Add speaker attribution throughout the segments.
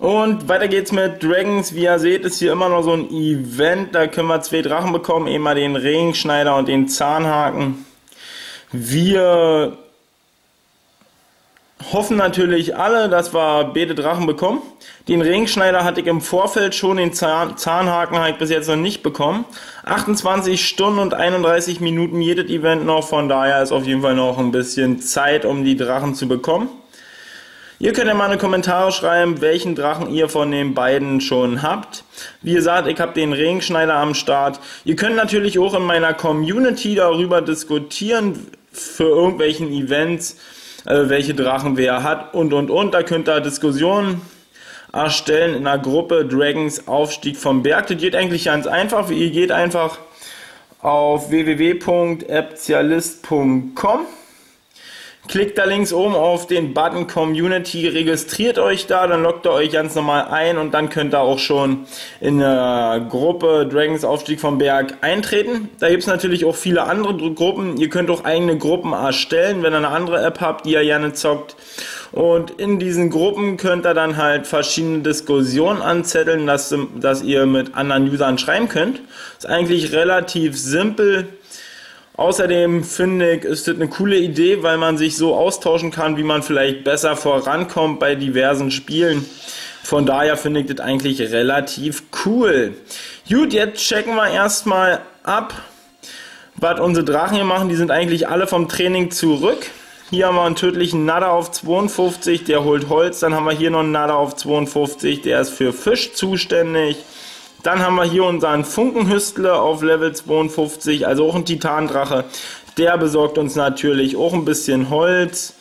Speaker 1: Und weiter geht's mit Dragons. Wie ihr seht, ist hier immer noch so ein Event. Da können wir 2 Drachen bekommen, eben mal den Regenschneider und den Zahnhaken. Wir hoffen natürlich alle, dass wir beide Drachen bekommen. Den Regenschneider hatte ich im Vorfeld schon, den Zahnhaken habe ich bis jetzt noch nicht bekommen. 28 Stunden und 31 Minuten jedes Event noch, von daher ist auf jeden Fall noch ein bisschen Zeit, um die Drachen zu bekommen. Ihr könnt ja mal in die Kommentare schreiben, welchen Drachen ihr von den beiden schon habt. Wie gesagt, ich habe den Regenschneider am Start. Ihr könnt natürlich auch in meiner Community darüber diskutieren, für irgendwelchen Events, welche Drachen wer hat und. Da könnt ihr Diskussionen erstellen in der Gruppe Dragons Aufstieg vom Berg. Das geht eigentlich ganz einfach. Ihr geht einfach auf www.epzialist.com. Klickt da links oben auf den Button Community, registriert euch da, dann loggt ihr euch ganz normal ein und dann könnt ihr auch schon in der Gruppe Dragons Aufstieg vom Berg eintreten. Da gibt es natürlich auch viele andere Gruppen. Ihr könnt auch eigene Gruppen erstellen, wenn ihr eine andere App habt, die ihr gerne zockt. Und in diesen Gruppen könnt ihr dann halt verschiedene Diskussionen anzetteln, dass ihr mit anderen Usern schreiben könnt. Ist eigentlich relativ simpel. Außerdem finde ich, ist das eine coole Idee, weil man sich so austauschen kann, wie man vielleicht besser vorankommt bei diversen Spielen. Von daher finde ich das eigentlich relativ cool. Gut, jetzt checken wir erstmal ab, was unsere Drachen hier machen. Die sind eigentlich alle vom Training zurück. Hier haben wir einen tödlichen Nadder auf 52, der holt Holz. Dann haben wir hier noch einen Nadder auf 52, der ist für Fisch zuständig. Dann haben wir hier unseren Funkenhüstler auf Level 52, also auch ein Titandrache. Der besorgt uns natürlich auch ein bisschen Holz.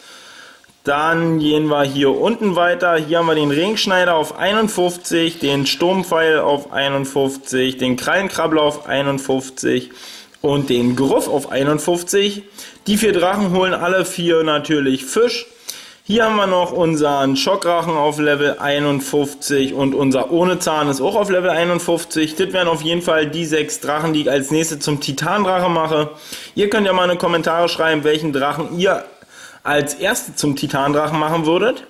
Speaker 1: Dann gehen wir hier unten weiter. Hier haben wir den Regenschneider auf 51, den Sturmpfeil auf 51, den Krallenkrabbler auf 51 und den Gruff auf 51. Die 4 Drachen holen alle 4 natürlich Fisch. Hier haben wir noch unseren Schockdrachen auf Level 51 und unser ohne Zahn ist auch auf Level 51. Das wären auf jeden Fall die 6 Drachen, die ich als nächstes zum Titandrache mache. Ihr könnt ja mal in die Kommentare schreiben, welchen Drachen ihr als erste zum Titandrachen machen würdet.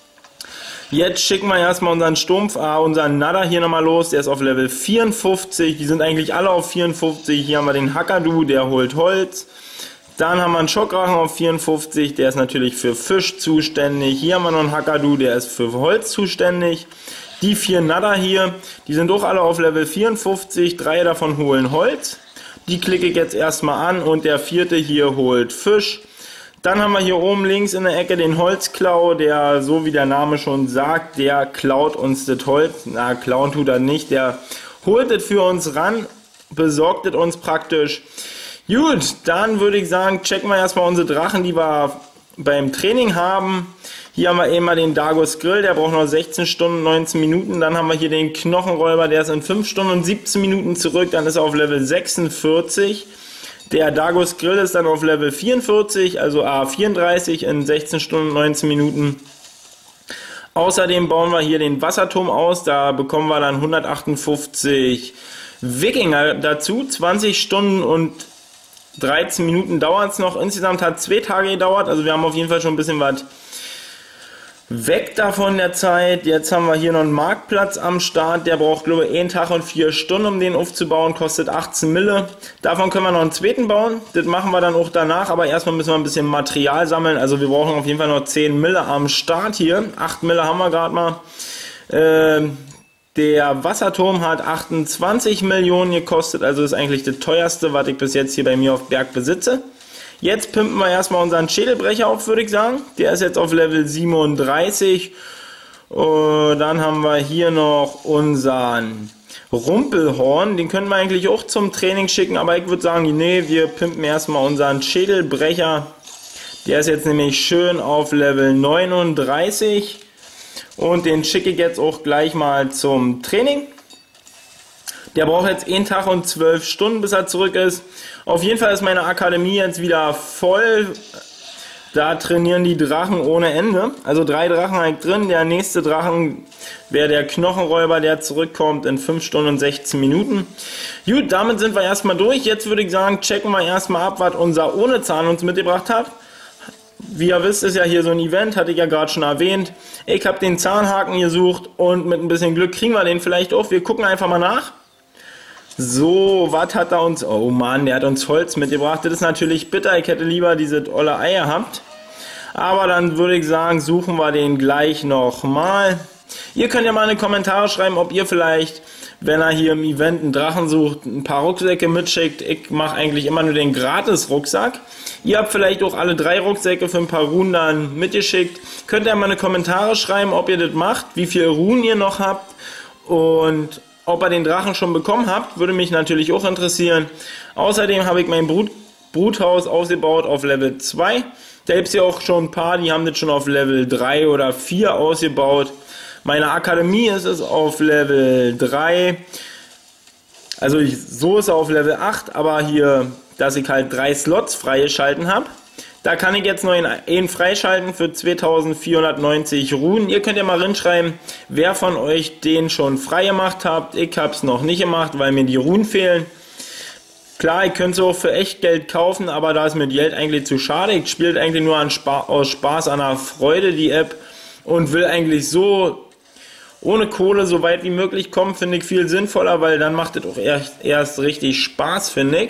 Speaker 1: Jetzt schicken wir erstmal unseren Nadder hier nochmal los. Der ist auf Level 54. Die sind eigentlich alle auf 54. Hier haben wir den Hakadu, der holt Holz. Dann haben wir einen Schockdrachen auf 54, der ist natürlich für Fisch zuständig. Hier haben wir noch einen Hakadu, der ist für Holz zuständig. Die 4 Nadder hier, die sind auch alle auf Level 54, 3 davon holen Holz. Die klicke ich jetzt erstmal an und der 4. hier holt Fisch. Dann haben wir hier oben links in der Ecke den Holzklau, der, so wie der Name schon sagt, der klaut uns das Holz. Na, klauen tut er nicht, der holt es für uns ran, besorgt es uns praktisch. Gut, dann würde ich sagen, checken wir erstmal unsere Drachen, die wir beim Training haben. Hier haben wir eben mal den Dagus Grill, der braucht noch 16 Stunden, 19 Minuten. Dann haben wir hier den Knochenräuber, der ist in 5 Stunden und 17 Minuten zurück. Dann ist er auf Level 46. Der Dagus Grill ist dann auf Level 44, also A34 in 16 Stunden, 19 Minuten. Außerdem bauen wir hier den Wasserturm aus, da bekommen wir dann 158 Wikinger dazu, 20 Stunden und 13 Minuten dauert es noch. Insgesamt hat es 2 Tage gedauert, also wir haben auf jeden Fall schon ein bisschen was weg davon der Zeit. Jetzt haben wir hier noch einen Marktplatz am Start, der braucht glaube ich 1 Tag und 4 Stunden, um den aufzubauen, kostet 18 Mille. Davon können wir noch einen zweiten bauen, das machen wir dann auch danach, aber erstmal müssen wir ein bisschen Material sammeln, also wir brauchen auf jeden Fall noch 10 Mille am Start hier. 8 Mille haben wir gerade mal. Der Wasserturm hat 28 Millionen gekostet, also ist eigentlich das teuerste, was ich bis jetzt hier bei mir auf Berg besitze. Jetzt pimpen wir erstmal unseren Schädelbrecher auf, würde ich sagen. Der ist jetzt auf Level 37. Dann haben wir hier noch unseren Rumpelhorn. Den können wir eigentlich auch zum Training schicken, aber ich würde sagen, nee, wir pimpen erstmal unseren Schädelbrecher. Der ist jetzt nämlich schön auf Level 39. Und den schicke ich jetzt auch gleich mal zum Training. Der braucht jetzt 1 Tag und 12 Stunden, bis er zurück ist. Auf jeden Fall ist meine Akademie jetzt wieder voll. Da trainieren die Drachen ohne Ende. Also 3 Drachen habe ich drin. Der nächste Drachen wäre der Knochenräuber, der zurückkommt in 5 Stunden und 16 Minuten. Gut, damit sind wir erstmal durch. Jetzt würde ich sagen, checken wir erstmal ab, was unser ohne Zahn uns mitgebracht hat. Wie ihr wisst, ist ja hier so ein Event, hatte ich ja gerade schon erwähnt. Ich habe den Zahnhaken gesucht und mit ein bisschen Glück kriegen wir den vielleicht auch. Wir gucken einfach mal nach. So, was hat er uns... Oh Mann, der hat uns Holz mitgebracht. Das ist natürlich bitter. Ich hätte lieber dieses olle Ei gehabt. Aber dann würde ich sagen, suchen wir den gleich nochmal. Ihr könnt ja mal in die Kommentare schreiben, ob ihr vielleicht, wenn er hier im Event einen Drachen sucht, ein paar Rucksäcke mitschickt. Ich mache eigentlich immer nur den Gratis-Rucksack. Ihr habt vielleicht auch alle 3 Rucksäcke für ein paar Runen dann mitgeschickt. Könnt ihr mal in die Kommentare schreiben, ob ihr das macht, wie viele Runen ihr noch habt und ob ihr den Drachen schon bekommen habt. Würde mich natürlich auch interessieren. Außerdem habe ich mein Bruthaus ausgebaut auf Level 2. Da gibt es ja auch schon ein paar, die haben das schon auf Level 3 oder 4 ausgebaut. Meine Akademie ist es auf Level 3. Also so ist er auf Level 8, aber hier, dass ich halt 3 Slots freigeschalten habe. Da kann ich jetzt noch einen freischalten für 2490 Runen. Ihr könnt ja mal reinschreiben, wer von euch den schon frei gemacht habt. Ich habe es noch nicht gemacht, weil mir die Runen fehlen. Klar, ich könnte es auch für echt Geld kaufen, aber da ist mir Geld eigentlich zu schade. Ich spiele eigentlich nur aus Spaß an der Freude die App und will eigentlich so ohne Kohle so weit wie möglich kommen, finde ich viel sinnvoller, weil dann macht es auch erst richtig Spaß, finde ich.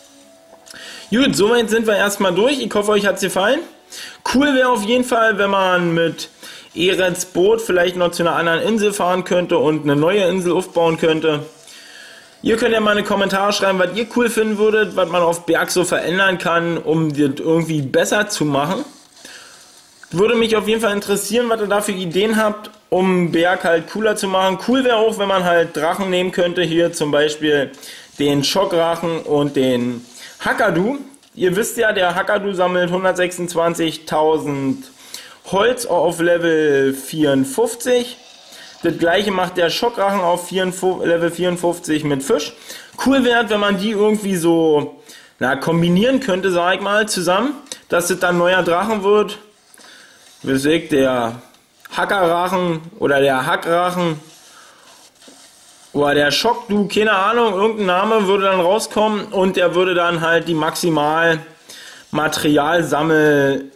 Speaker 1: Gut, soweit sind wir erstmal durch. Ich hoffe, euch hat es gefallen. Cool wäre auf jeden Fall, wenn man mit Erets Boot vielleicht noch zu einer anderen Insel fahren könnte und eine neue Insel aufbauen könnte. Ihr könnt ja mal in die Kommentare schreiben, was ihr cool finden würdet, was man auf Berg so verändern kann, um das irgendwie besser zu machen. Würde mich auf jeden Fall interessieren, was ihr da für Ideen habt, um Berg halt cooler zu machen. Cool wäre auch, wenn man halt Drachen nehmen könnte, hier zum Beispiel den Schockrachen und den Hakadu. Ihr wisst ja, der Hakadu sammelt 126.000 Holz auf Level 54. Das gleiche macht der Schockrachen auf Level 54 mit Fisch. Cool wäre, wenn man die irgendwie so kombinieren könnte, sag ich mal, zusammen, dass das dann ein neuer Drachen wird. Wie gesagt, der Hackerrachen oder der Hackrachen oder der Schockdu, keine Ahnung, irgendein Name würde dann rauskommen und der würde dann halt die maximal Materialsammelmasse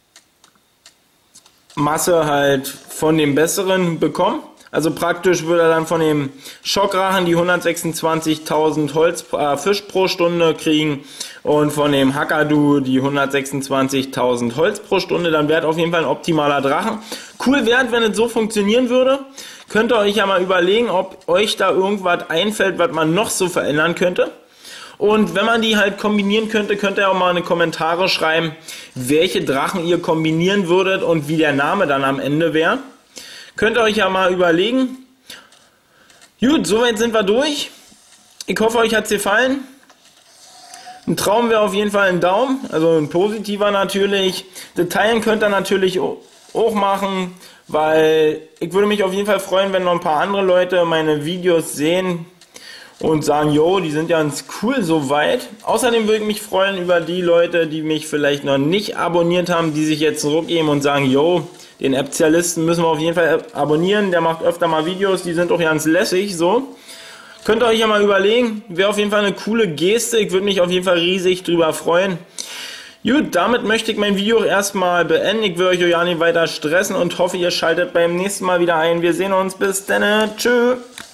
Speaker 1: halt von dem Besseren bekommen. Also praktisch würde er dann von dem Schockrachen die 126.000 Fisch pro Stunde kriegen und von dem Hakadu die 126.000 Holz pro Stunde. Dann wäre auf jeden Fall ein optimaler Drachen. Cool wäre, wenn es so funktionieren würde. Könnt ihr euch ja mal überlegen, ob euch da irgendwas einfällt, was man noch so verändern könnte. Und wenn man die halt kombinieren könnte, könnt ihr auch mal in die Kommentare schreiben, welche Drachen ihr kombinieren würdet und wie der Name dann am Ende wäre. Könnt ihr euch ja mal überlegen. Gut, soweit sind wir durch. Ich hoffe, euch hat es gefallen. Ein Traum wäre auf jeden Fall ein Daumen, also ein positiver natürlich. Das Teilen könnt ihr natürlich auch machen, weil ich würde mich auf jeden Fall freuen, wenn noch ein paar andere Leute meine Videos sehen und sagen, yo, die sind ganz cool soweit. Außerdem würde ich mich freuen über die Leute, die mich vielleicht noch nicht abonniert haben, die sich jetzt zurückgeben und sagen, yo, den App-Spezialisten müssen wir auf jeden Fall abonnieren. Der macht öfter mal Videos, die sind auch ganz lässig, so. Könnt ihr euch ja mal überlegen. Wäre auf jeden Fall eine coole Geste. Ich würde mich auf jeden Fall riesig drüber freuen. Gut, damit möchte ich mein Video erstmal beenden. Ich will euch ja nicht weiter stressen und hoffe, ihr schaltet beim nächsten Mal wieder ein. Wir sehen uns. Bis dann. Tschüss.